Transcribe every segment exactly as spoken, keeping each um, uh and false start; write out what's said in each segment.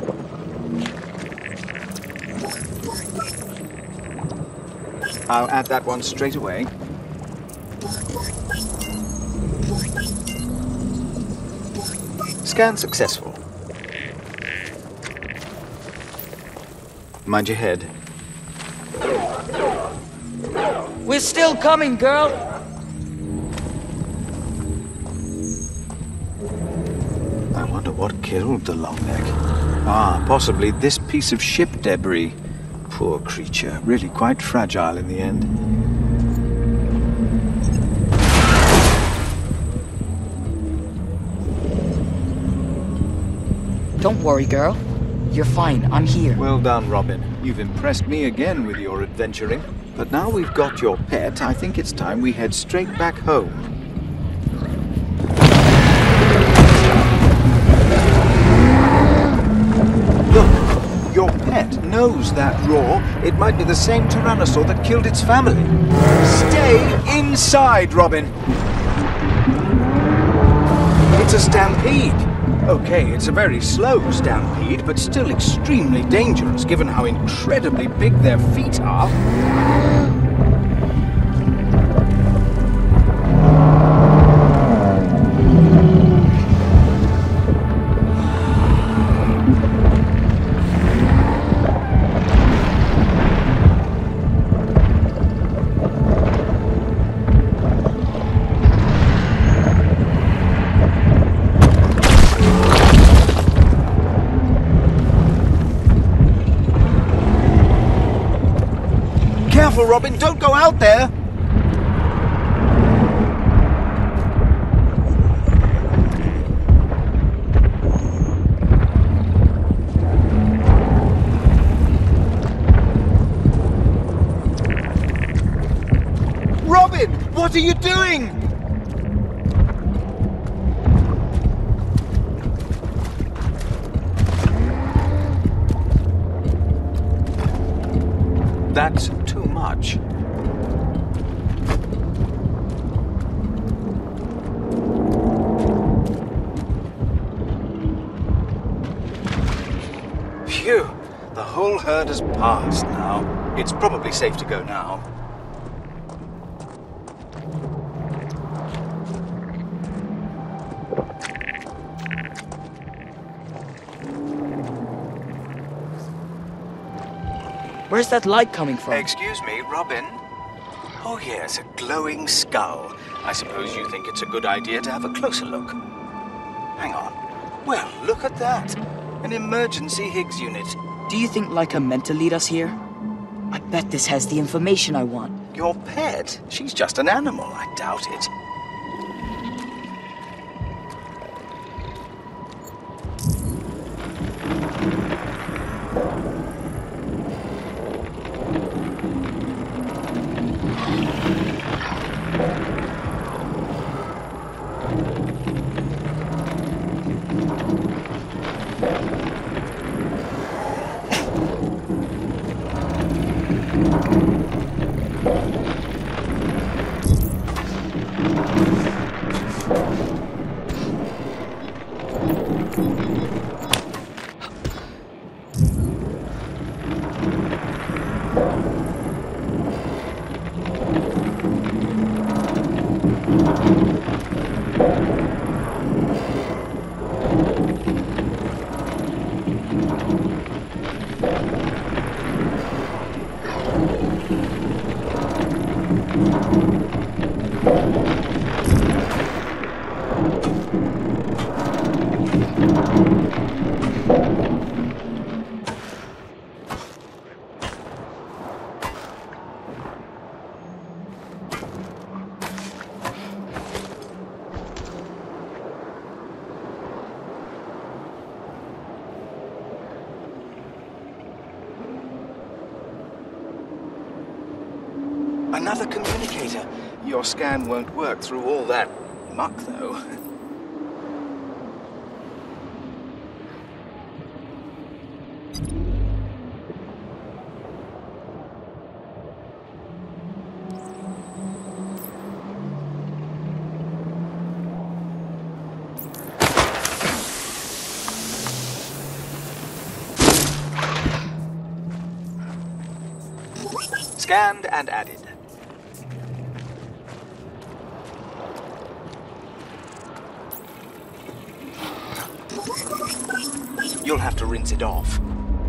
I'll add that one straight away. Scan successful. Mind your head. We're still coming, girl! I wonder what killed the Longneck. Ah, possibly this piece of ship debris. Poor creature, really quite fragile in the end. Don't worry, girl. You're fine, I'm here. Well done, Robin. You've impressed me again with your adventuring. But now we've got your pet, I think it's time we head straight back home. Look, your pet knows that roar. It might be the same Tyrannosaur that killed its family. Stay inside, Robin. It's a stampede. Okay, it's a very slow stampede, but still extremely dangerous given how incredibly big their feet are. Careful, Robin, don't go out there! Robin, what are you doing? That's too much. Phew, the whole herd has passed now. It's probably safe to go now. Where's that light coming from? Excuse me, Robin? Oh yes, a glowing skull. I suppose you think it's a good idea to have a closer look. Hang on. Well, look at that. An emergency Higgs unit. Do you think Laika meant to lead us here? I bet this has the information I want. Your pet? She's just an animal. I doubt it. Another communicator. Your scan won't work through all that muck, though. Scanned and added. You'll have to rinse it off.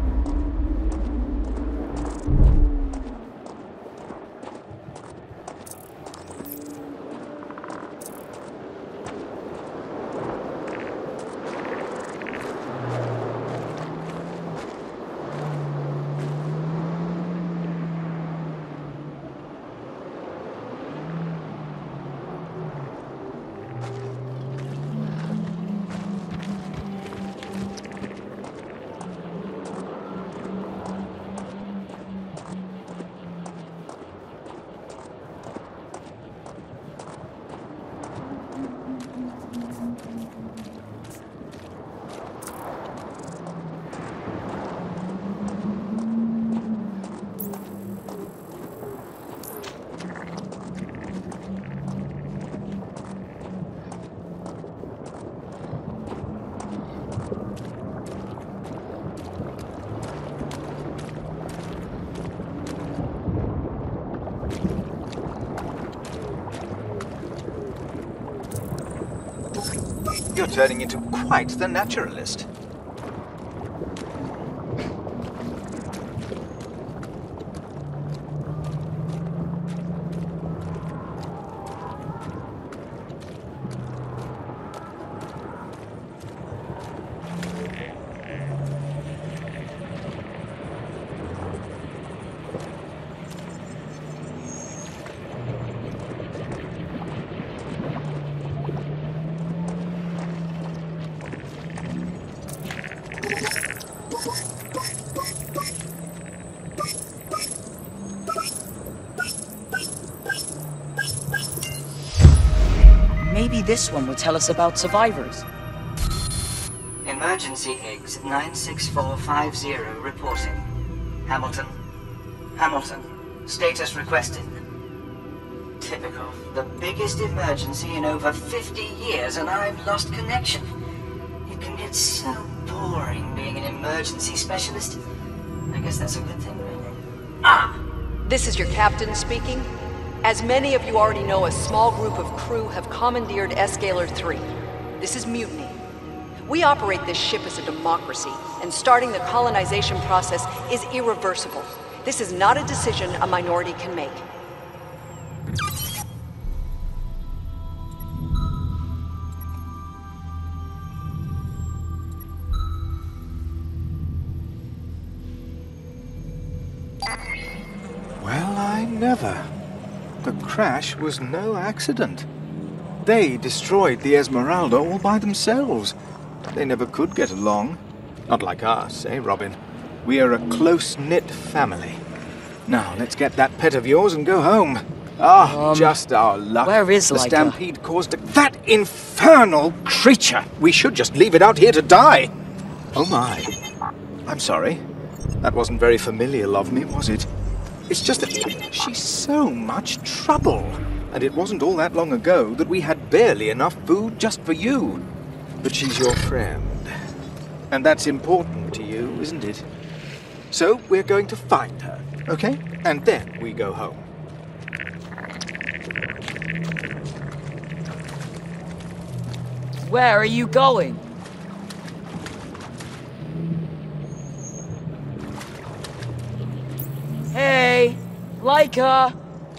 You're turning into quite the naturalist. Maybe this one will tell us about survivors. Emergency Higgs nine six four five zero reporting. Hamilton. Hamilton. Status requested. Typical. The biggest emergency in over fifty years and I've lost connection. It can get so boring being an emergency specialist. I guess that's a good thing, really. Ah! This is your captain speaking. As many of you already know, a small group of crew have commandeered Escalar three. This is mutiny. We operate this ship as a democracy, and starting the colonization process is irreversible. This is not a decision a minority can make. Well, I never. The crash was no accident. They destroyed the Esmeralda all by themselves. They never could get along. Not like us, eh, Robin? We are a close-knit family. Now, let's get that pet of yours and go home. Ah, Um, just our luck. where is the Laika? stampede caused a... That infernal creature! We should just leave it out here to die. Oh, my. I'm sorry. That wasn't very familial of me, was it? It's just that she's so much trouble. And it wasn't all that long ago that we had barely enough food just for you. But she's your friend. And that's important to you, isn't it? So we're going to find her, okay? And then we go home. Where are you going? Hey, Laika!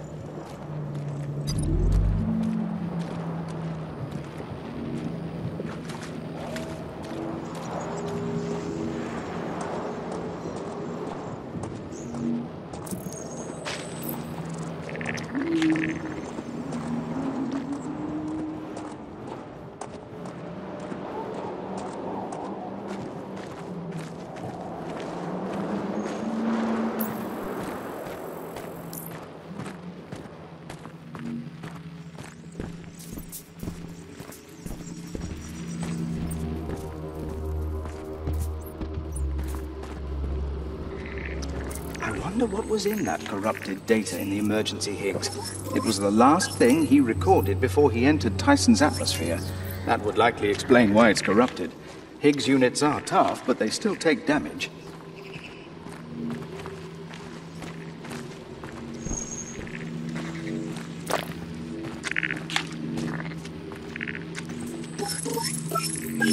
I wonder what was in that corrupted data in the emergency Higgs. It was the last thing he recorded before he entered Tyson's atmosphere. That would likely explain why it's corrupted. Higgs units are tough, but they still take damage.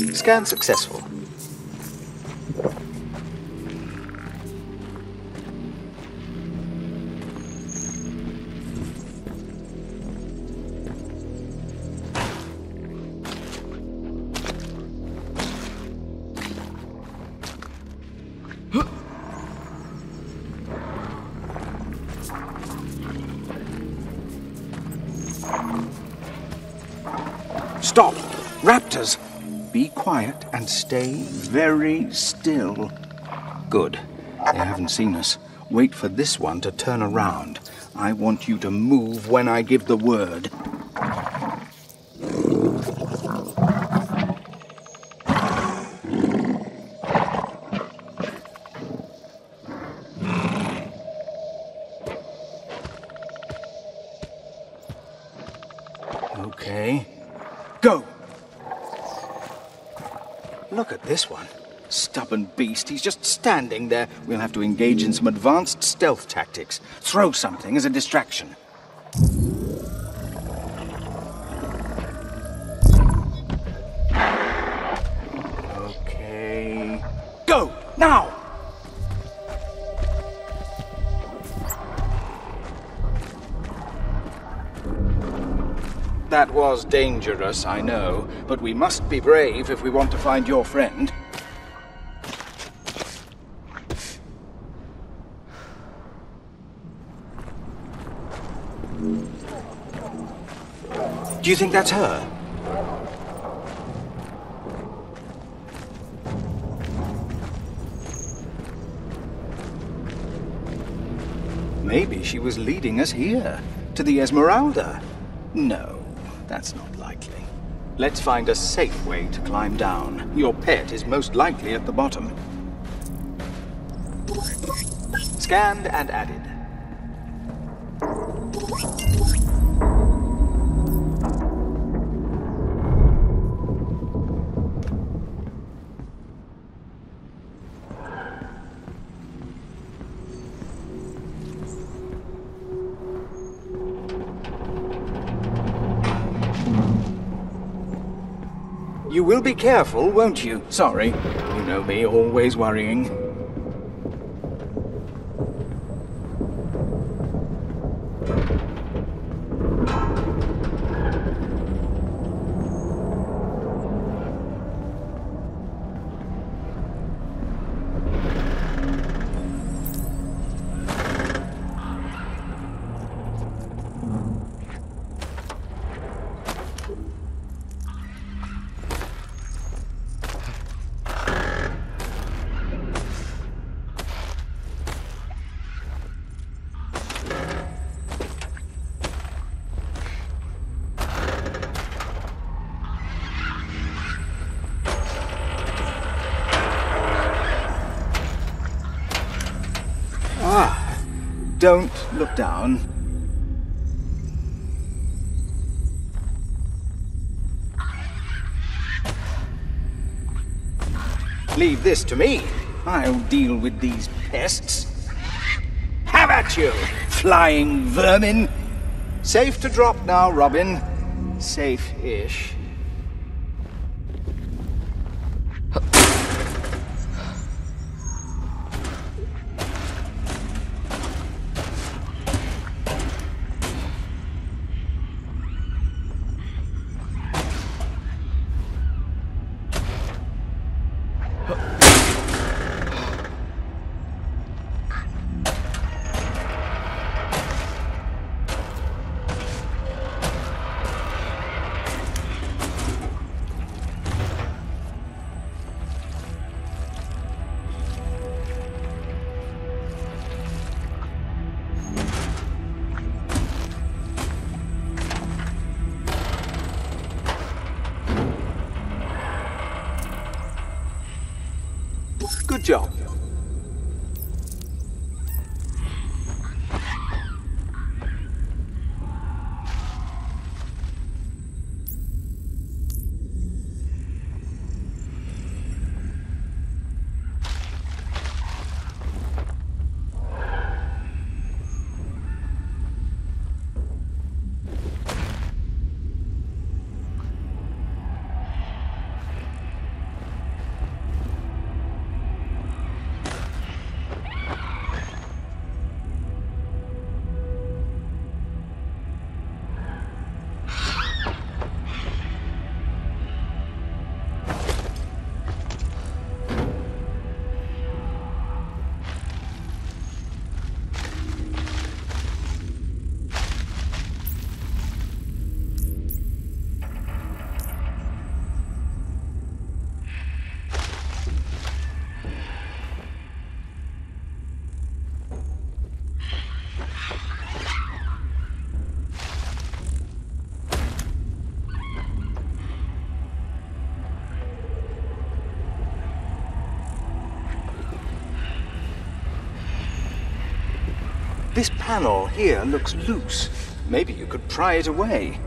Scan successful. Stop! Raptors! Be quiet and stay very still. Good. They haven't seen us. Wait for this one to turn around. I want you to move when I give the word. Okay. Go! Look at this one. Stubborn beast. He's just standing there. We'll have to engage in some advanced stealth tactics. Throw something as a distraction. Okay. Go! Now! That was dangerous, I know, but we must be brave if we want to find your friend. Do you think that's her? Maybe she was leading us here, to the Esmeralda. No. That's not likely. Let's find a safe way to climb down. Your pet is most likely at the bottom. Scanned and added. You will be careful, won't you? Sorry. You know me, always worrying. Don't look down. Leave this to me. I'll deal with these pests. Have at you, flying vermin! Safe to drop now, Robin. Safe-ish. This panel here looks loose. Maybe you could pry it away.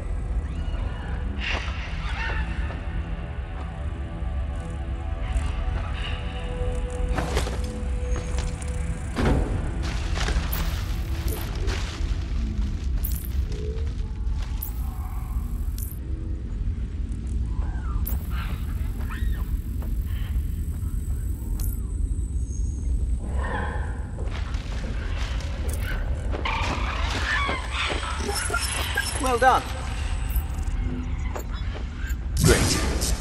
Well done. Great.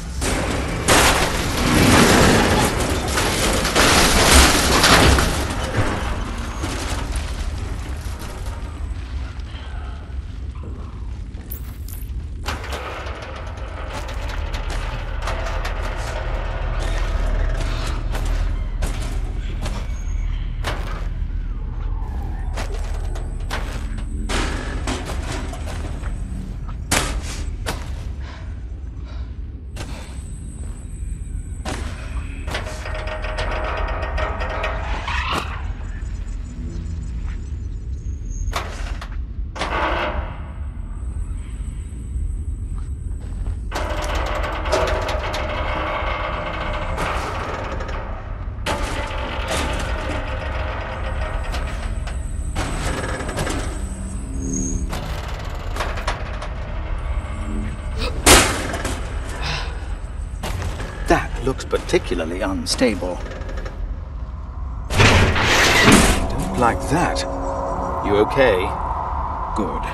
Looks particularly unstable. Don't like that. You okay? Good.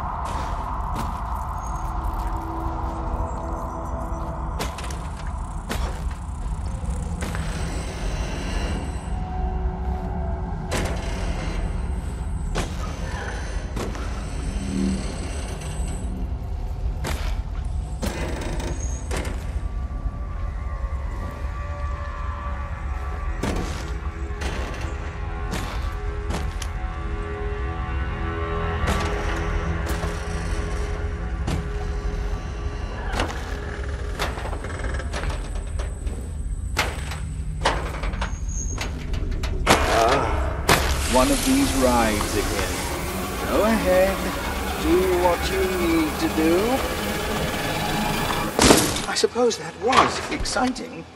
One of these rides again. Go ahead, do what you need to do. I suppose that was exciting.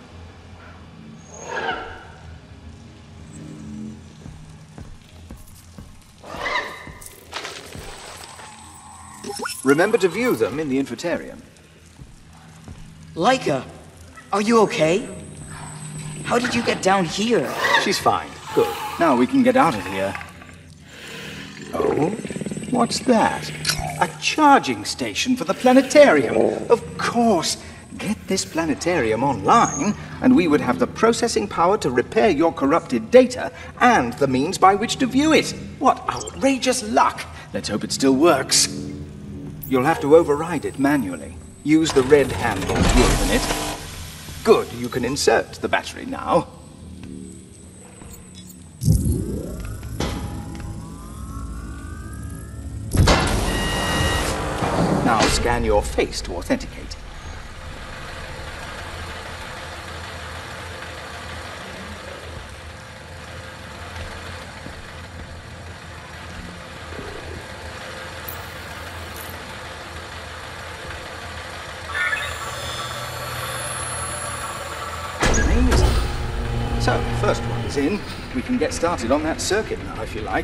Remember to view them in the infotarium. Laika, are you okay? How did you get down here? She's fine. Good. Now we can get out of here. Oh? What's that? A charging station for the planetarium. Of course. Get this planetarium online, and we would have the processing power to repair your corrupted data and the means by which to view it. What outrageous luck! Let's hope it still works. You'll have to override it manually. Use the red handle to open it. Good. You can insert the battery now. Now scan your face to authenticate. Amazing. So, first one is in. We can get started on that circuit now, if you like.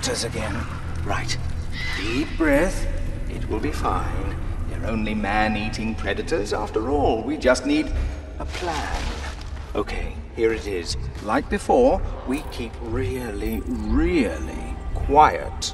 raptors again. Right. Deep breath. It will be fine. They're only man-eating predators after all. We just need a plan. Okay, here it is. Like before, we keep really, really quiet.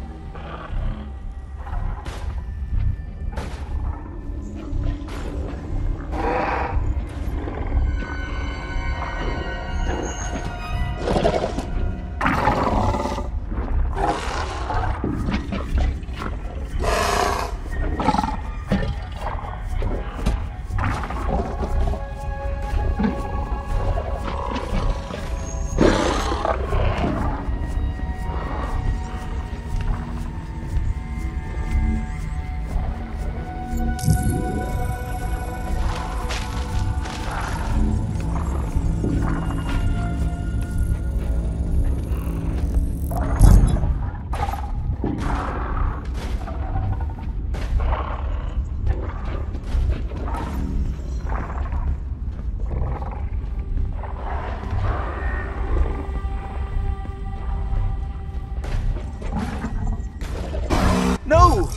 No!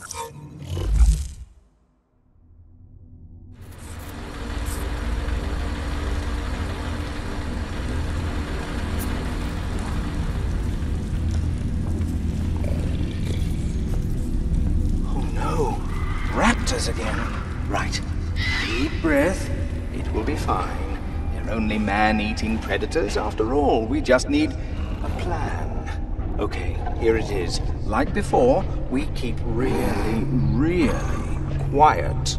Oh no! Raptors again. Right. Deep breath. It will be fine. They're only man-eating predators after all. We just need a plan. Okay, here it is. Like before, we keep really, really quiet.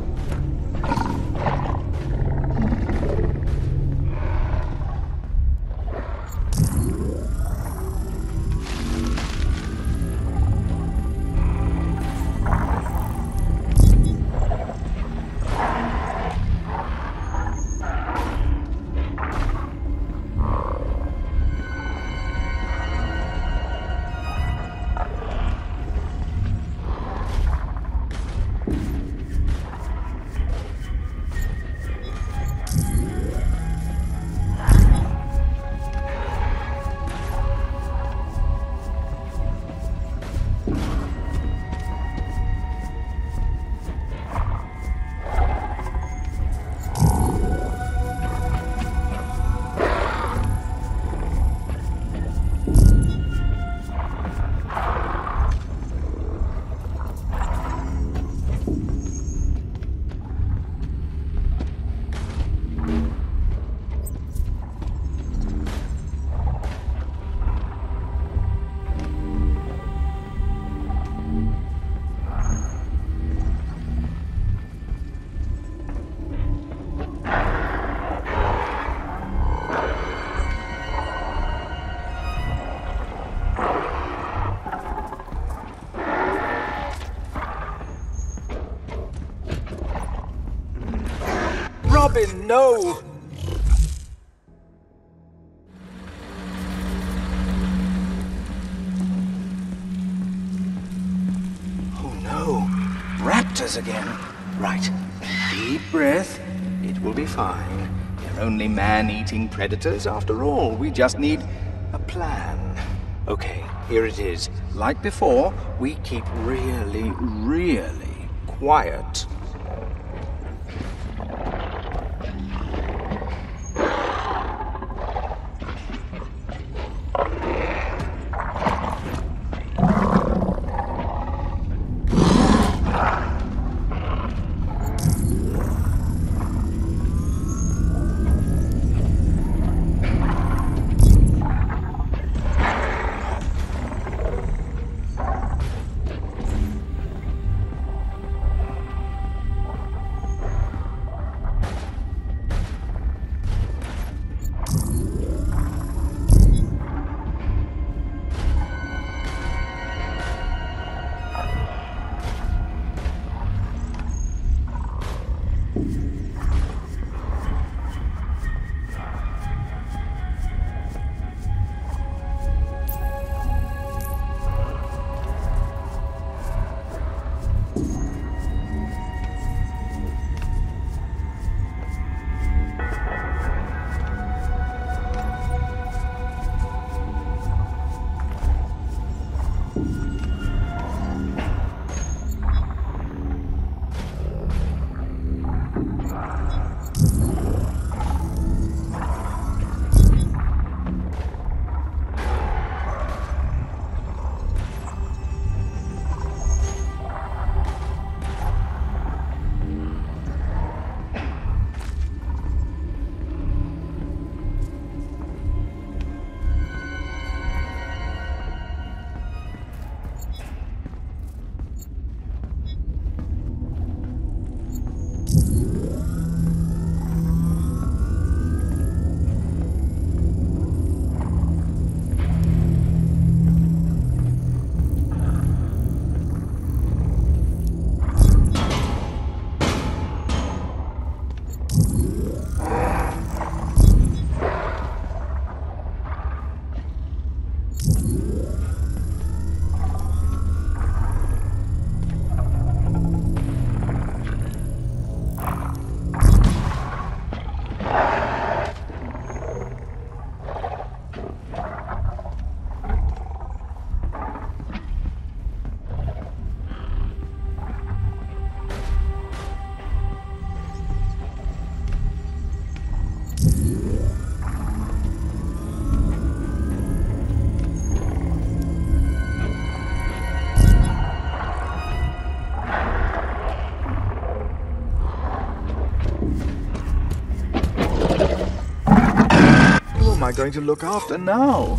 Robin, no! Oh no! Raptors again. Right. Deep breath. It will be fine. They're only man-eating predators after all. We just need a plan. Okay, here it is. Like before, we keep really, really quiet. going to look after now?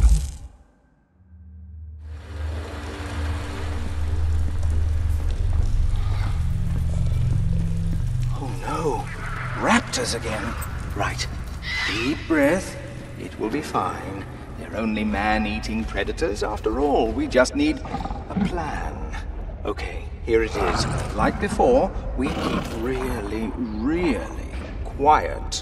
Oh no, raptors again. Right, deep breath. It will be fine. They're only man-eating predators after all. We just need a plan. Okay, here it is. Like before, we keep really, really quiet.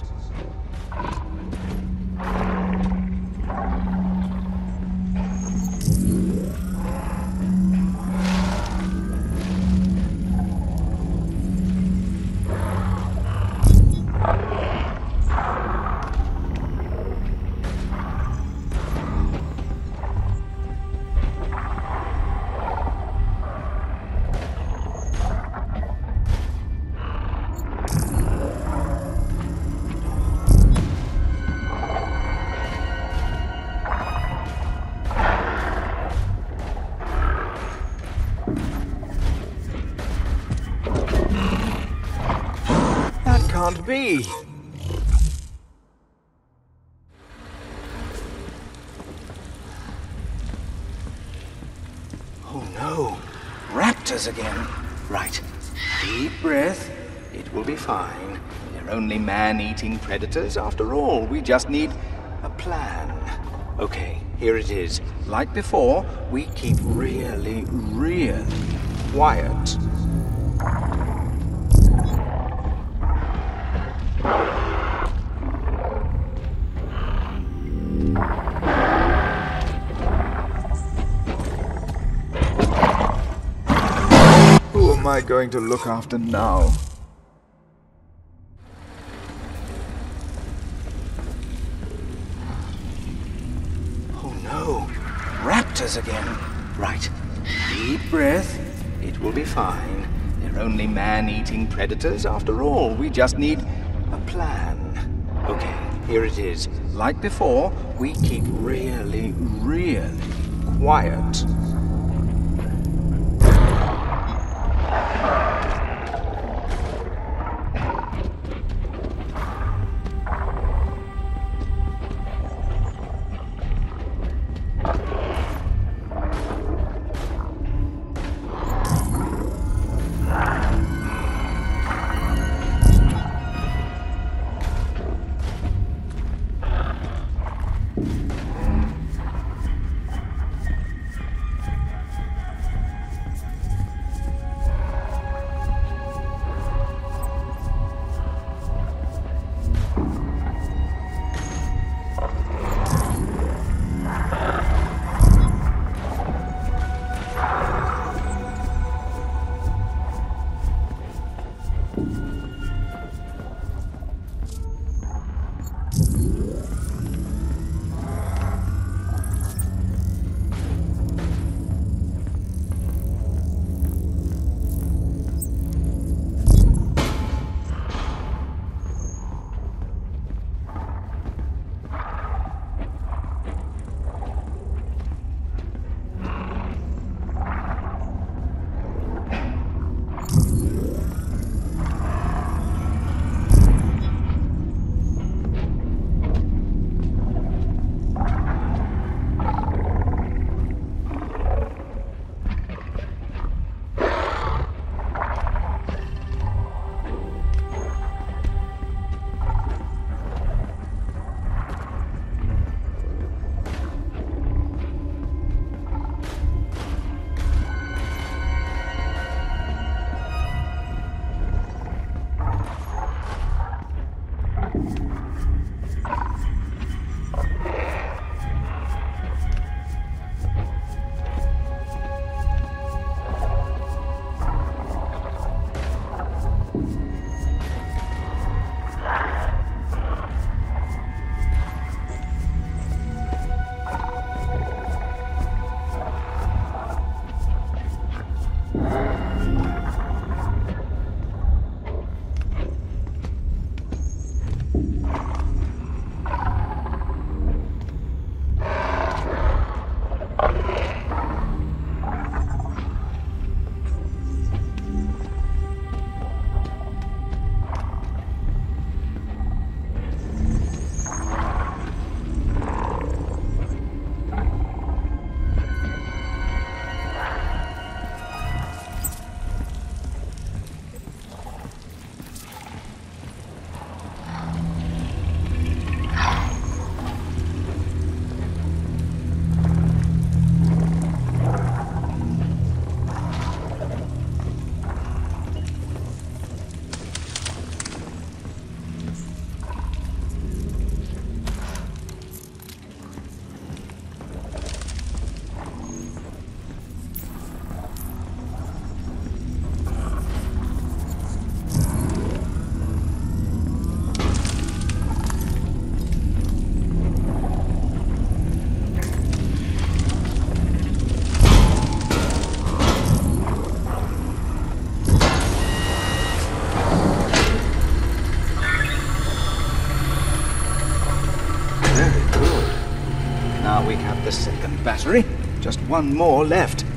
Can't be. Oh no, raptors again. Right, deep breath. It will be fine. They're only man-eating predators after all. We just need a plan. Okay, here it is. Like before, we keep really, really quiet. Who am I going to look after now? Oh no, raptors again. Right, deep breath. It will be fine. They're only man-eating predators after all. We just need a plan. Okay, here it is. Like before, we keep really, really quiet. Just one more left.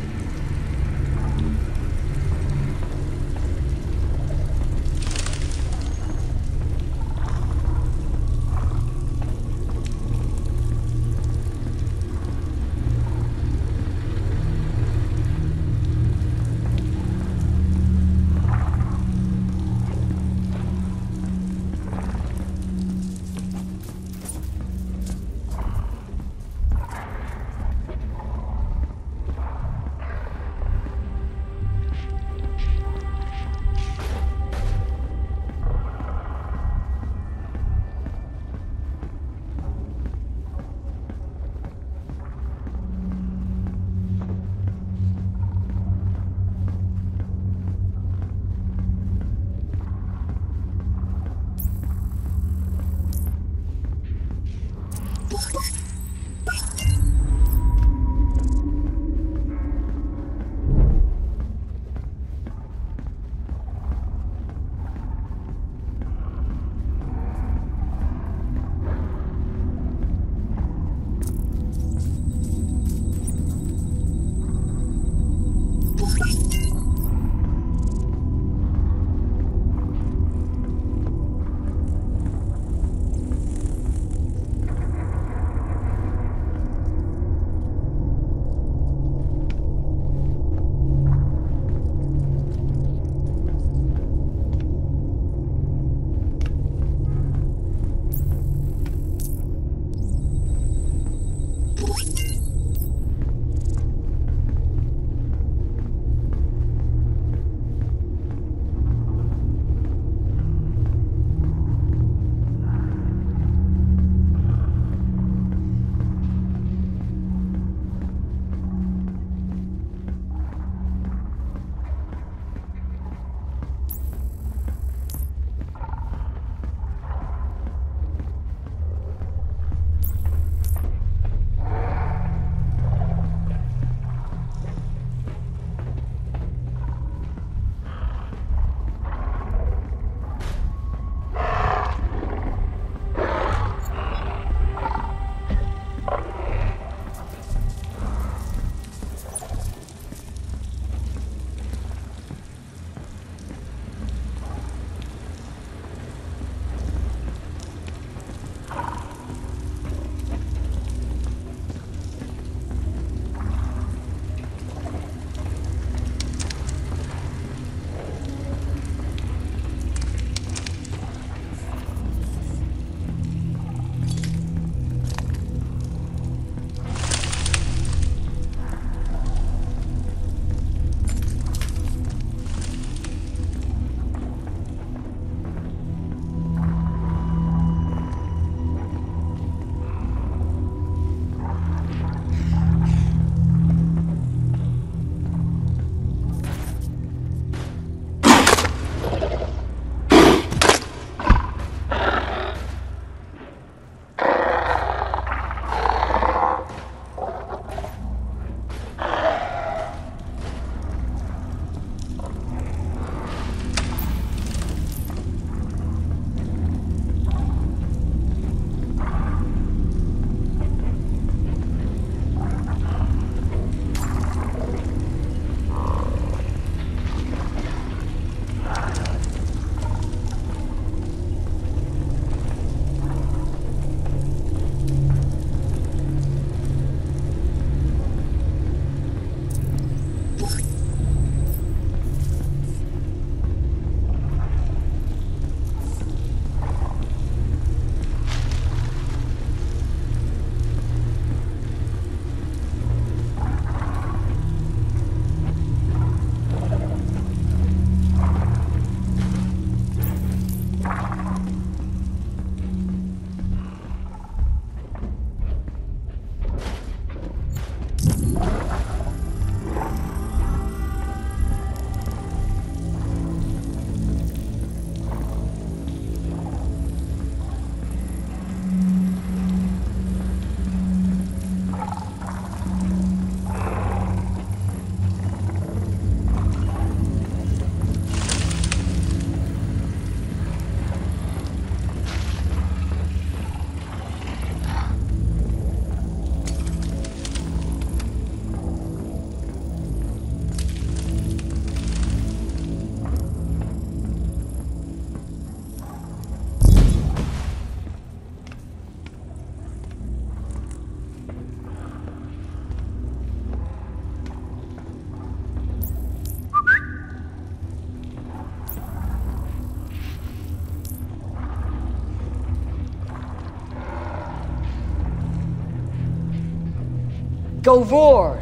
Go roar!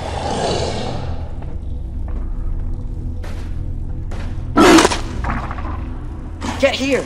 Get here!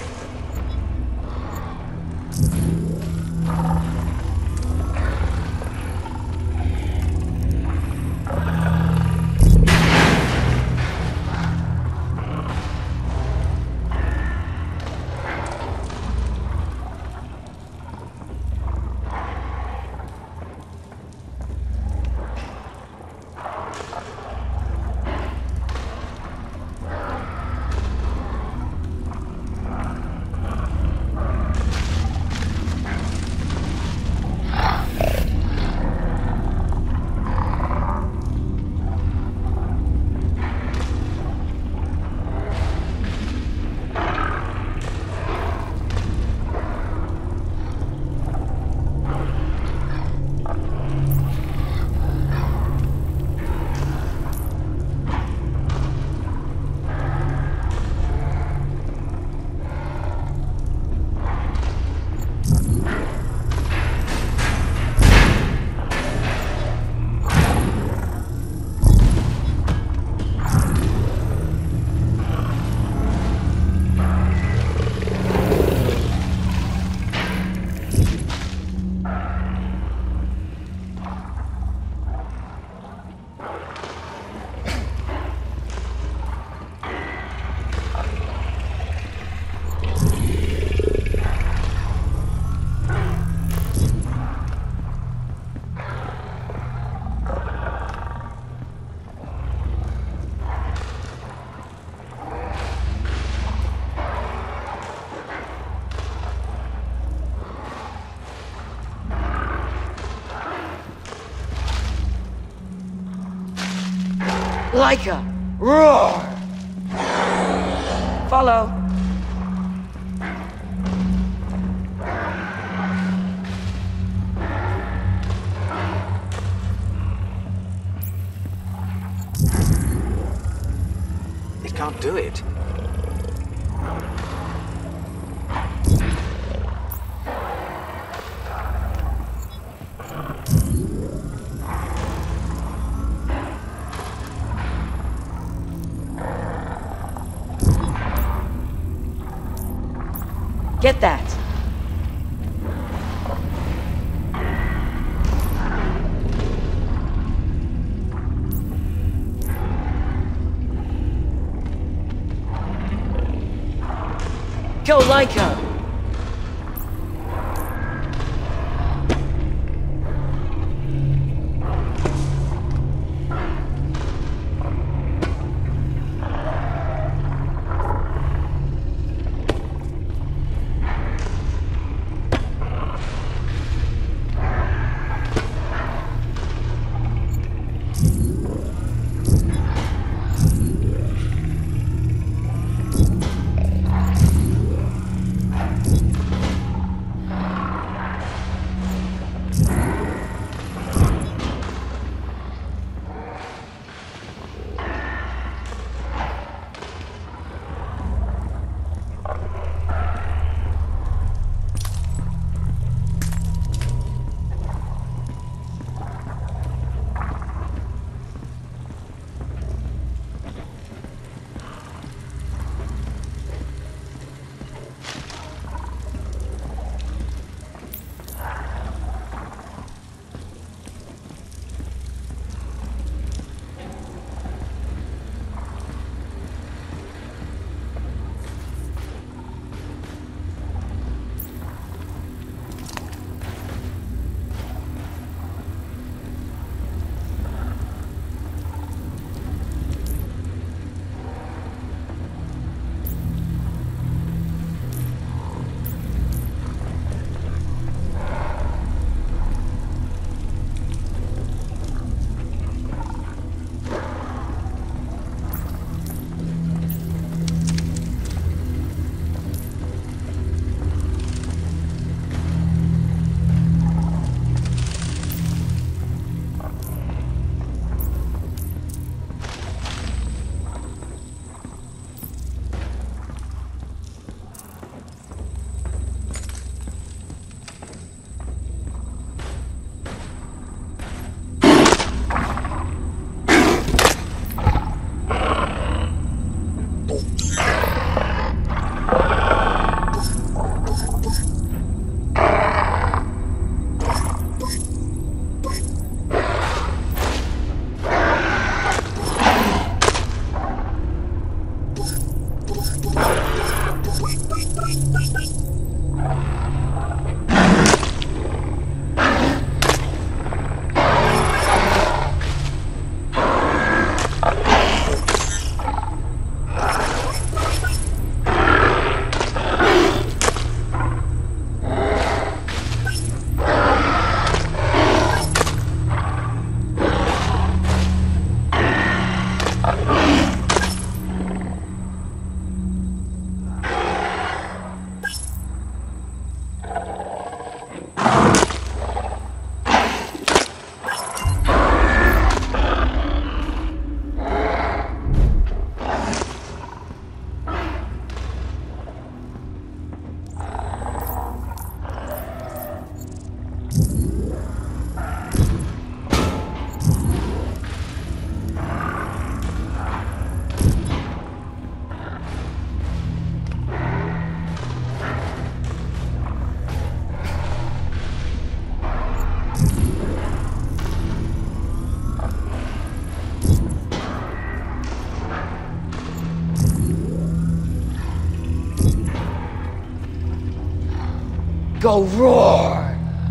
Laika! Roar! Follow. It can't do it. Get that! Go, Laika! go roar!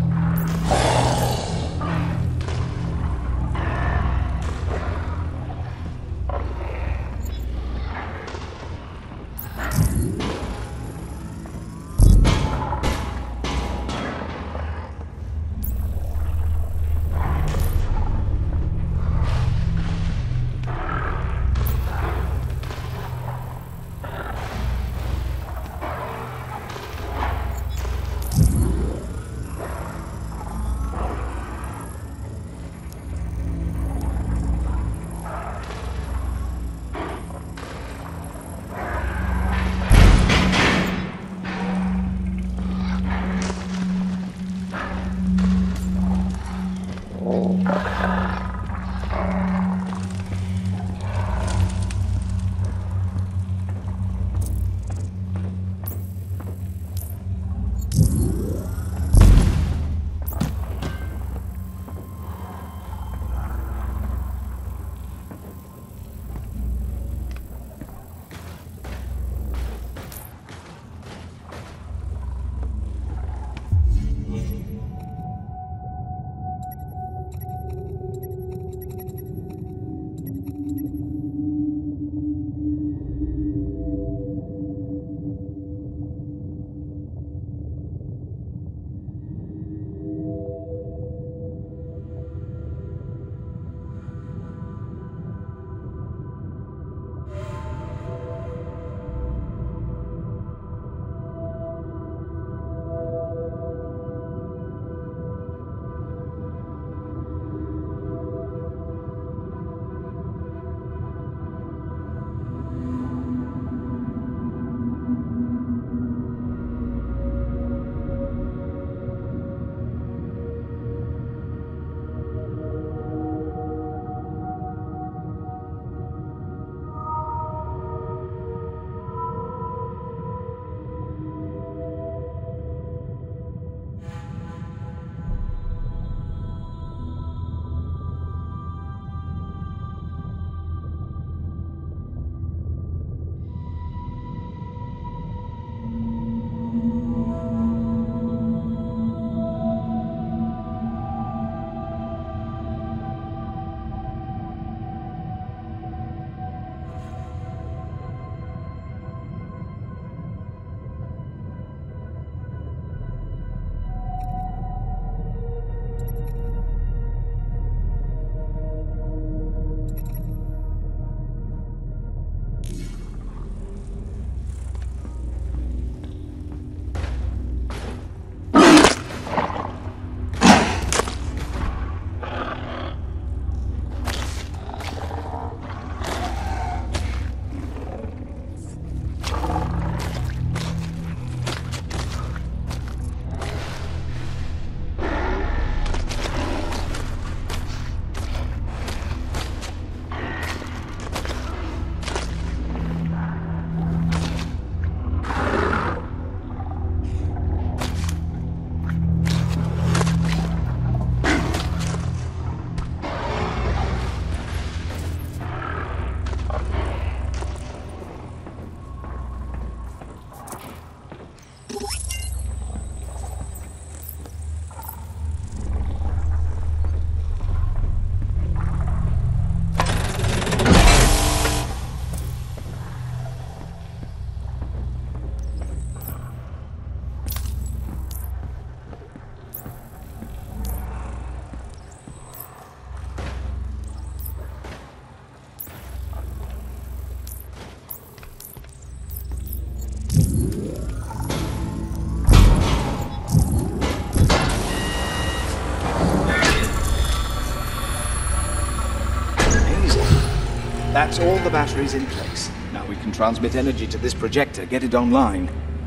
That's all the batteries in place. Now we can transmit energy to this projector, get it online.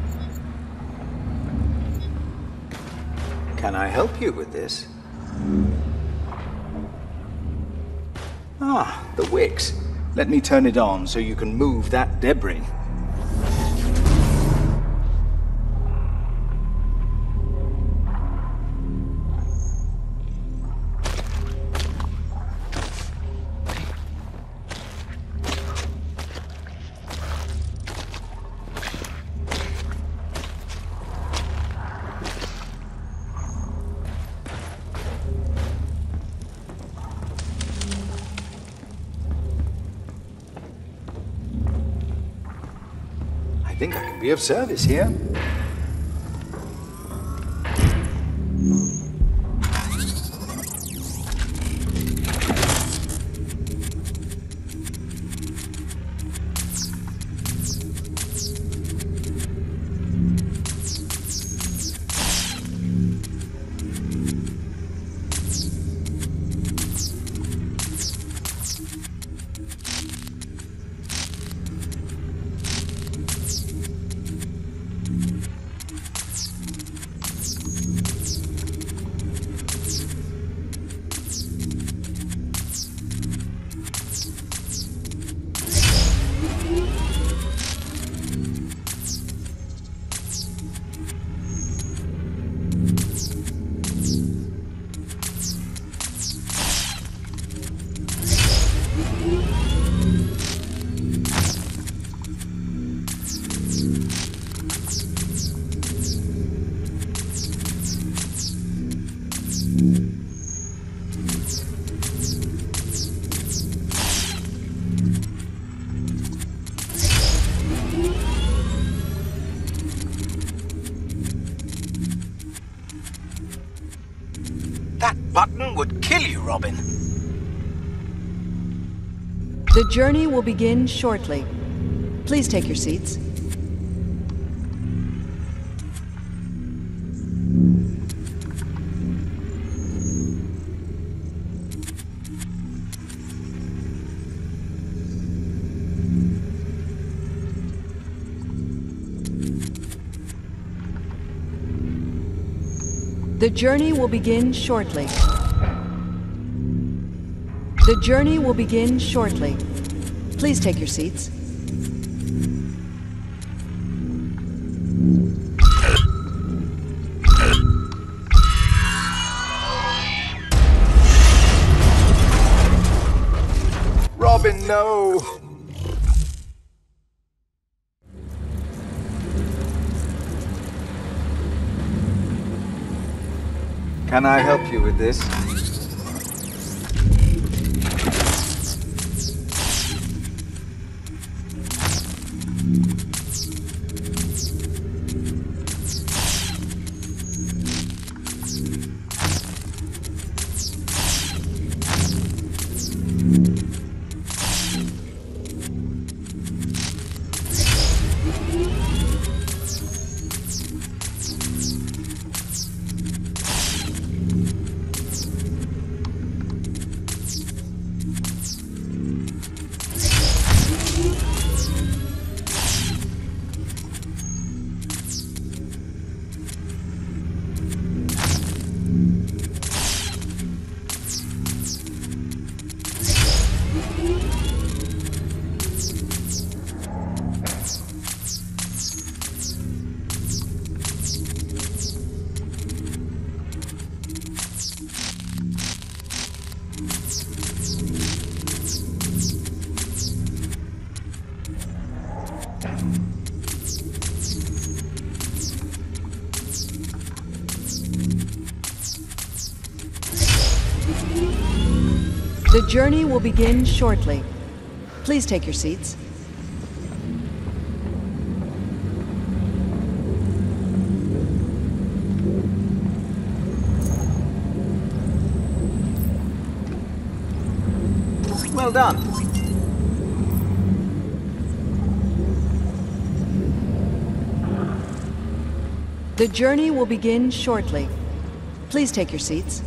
Can I help you with this? Ah, the wicks. Let me turn it on so you can move that debris. think I can be of service here. That button would kill you, Robin. The journey will begin shortly. Please take your seats. The journey will begin shortly. The journey will begin shortly. Please take your seats. Robin, no! Can I help you with this? The journey will begin shortly. Please take your seats. Well done. The journey will begin shortly. Please take your seats.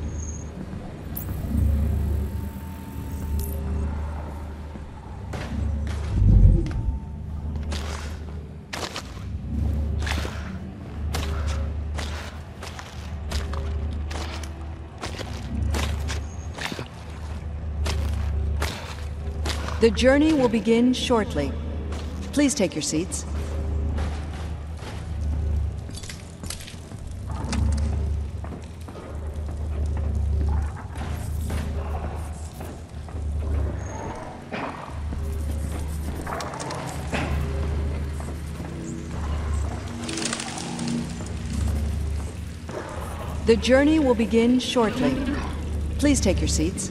The journey will begin shortly. Please take your seats. The journey will begin shortly. Please take your seats.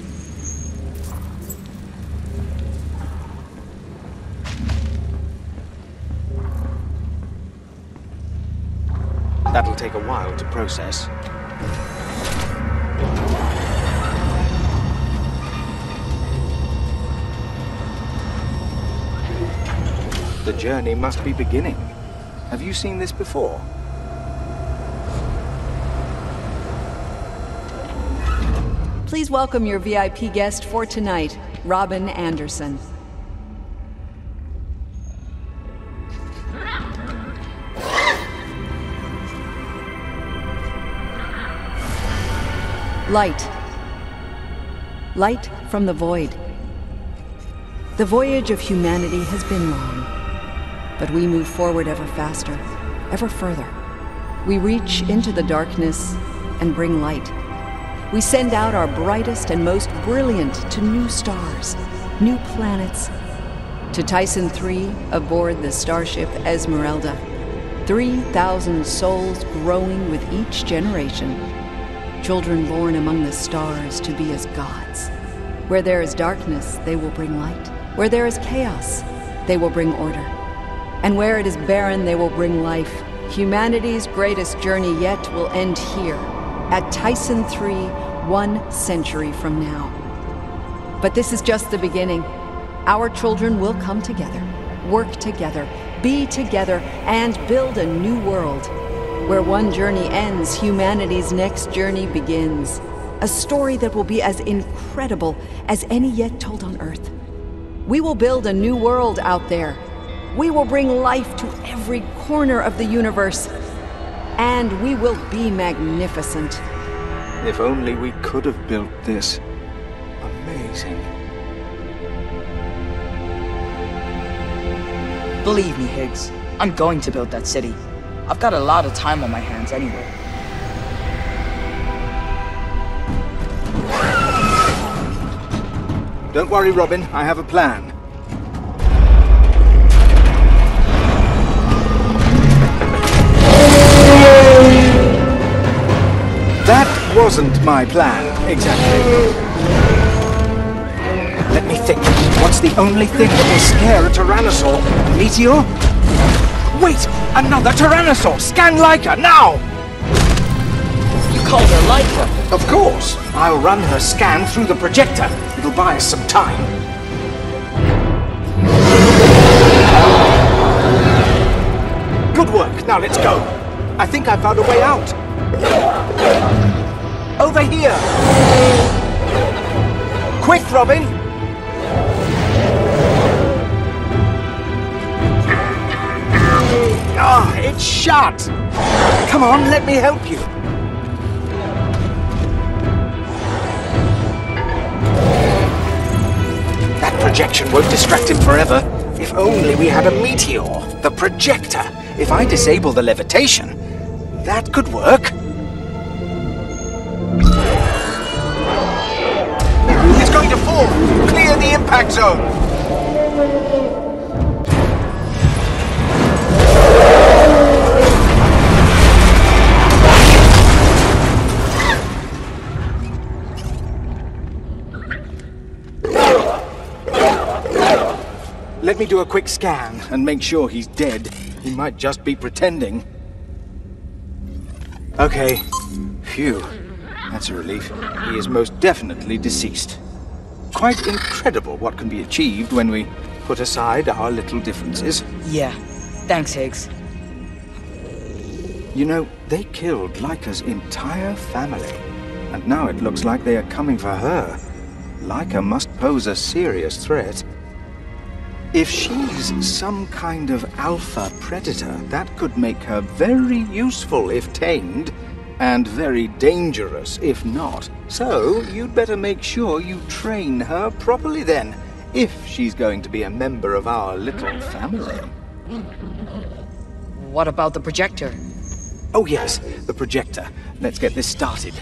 That'll take a while to process. The journey must be beginning. Have you seen this before? Please welcome your V I P guest for tonight, Robin Anderson. Light. Light from the void. The voyage of humanity has been long, but we move forward ever faster, ever further. We reach into the darkness and bring light. We send out our brightest and most brilliant to new stars, new planets, to Tyson three aboard the starship Esmeralda. three thousand souls growing with each generation. Children born among the stars to be as gods. Where there is darkness, they will bring light. Where there is chaos, they will bring order. And where it is barren, they will bring life. Humanity's greatest journey yet will end here, at Tyson three, one century from now. But this is just the beginning. Our children will come together, work together, be together, and build a new world. Where one journey ends, humanity's next journey begins. A story that will be as incredible as any yet told on Earth. We will build a new world out there. We will bring life to every corner of the universe. And we will be magnificent. If only we could have built this. Amazing. Believe me, Higgs, I'm going to build that city. I've got a lot of time on my hands anyway. Don't worry, Robin. I have a plan. That wasn't my plan, exactly. Let me think. What's the only thing that will scare a Tyrannosaur? A meteor? Wait! Another Tyrannosaur! Scan Laika, now! You called her Laika? Of course! I'll run her scan through the projector. It'll buy us some time. Good work. Now let's go. I think I found a way out. Over here! Quick, Robin! Ah, it's shut! Come on, let me help you. That projection won't distract him forever. If only we had a meteor. The projector. If I disable the levitation, that could work. It's going to fall! Clear the impact zone! Let me do a quick scan and make sure he's dead. He might just be pretending. Okay. Phew. That's a relief. He is most definitely deceased. Quite incredible what can be achieved when we put aside our little differences. Yeah. Thanks, Higgs. You know, they killed Laika's entire family. And now it looks like they are coming for her. Laika must pose a serious threat. If she's some kind of alpha predator, that could make her very useful if tamed, and very dangerous if not. So, you'd better make sure you train her properly then, if she's going to be a member of our little family. What about the projector? Oh yes, the projector. Let's get this started.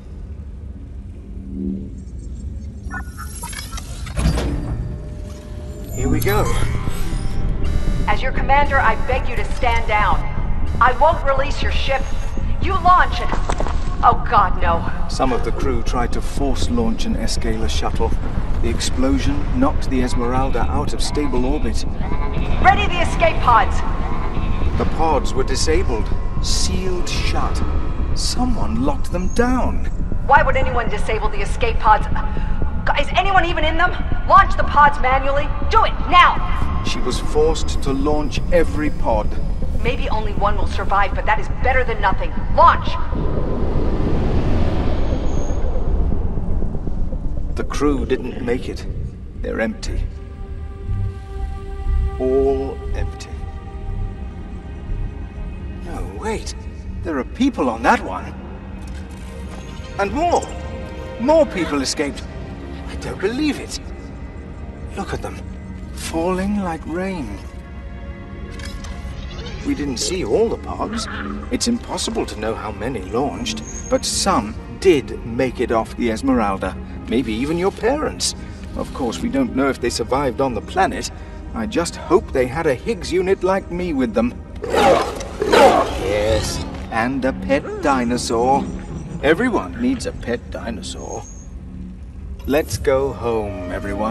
Here we go. As your commander, I beg you to stand down. I won't release your ship. You launch it. Oh God, no. Some of the crew tried to force launch an Escaler shuttle. The explosion knocked the Esmeralda out of stable orbit. Ready the escape pods. The pods were disabled. sealed shut. Someone locked them down. Why would anyone disable the escape pods? Is anyone even in them? Launch the pods manually. Do it, now! She was forced to launch every pod. Maybe only one will survive, but that is better than nothing. Launch! The crew didn't make it. They're empty. All empty. No, wait. There are people on that one. And more. More people escaped. I don't believe it. Look at them. Falling like rain. We didn't see all the pods. It's impossible to know how many launched, but some did make it off the Esmeralda. Maybe even your parents. Of course, we don't know if they survived on the planet. I just hope they had a Higgs unit like me with them. Yes, and a pet dinosaur. Everyone needs a pet dinosaur. Let's go home, everyone.